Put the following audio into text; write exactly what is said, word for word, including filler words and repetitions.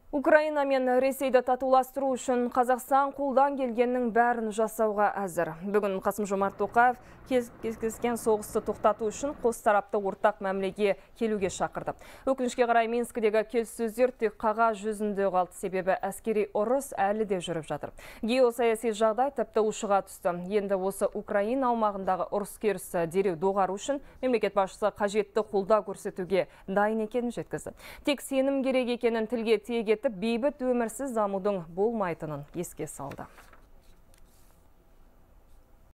Украина мен Ресейді татуластыру үшін Қазақстан қолдан келгеннің бәрін жасауға әзір. Бүгін Қасым-Жомарт Тоқаев кескілескен соғысты тоқтату үшін қос тарапты ортақ мәмілеге келуге шақырды. Өкінішке қарай Минскідегі келіссөздер тек қағаз жүзінде қалды, себебі әскери ұрыс әлі де жүріп жатыр. Геосаяси жағдай тіпті ушыға түсті. Енді осы Украина аумағындағы ұрыс керісі дереу доғару үшін мемлекет басшысы қажетті қолдау көрсетуге дайын екенін жеткізді. Тек сенім керек екенін тілге тиек етіп, бейбіт өмірсіз дамудың болмайтынын еске салды.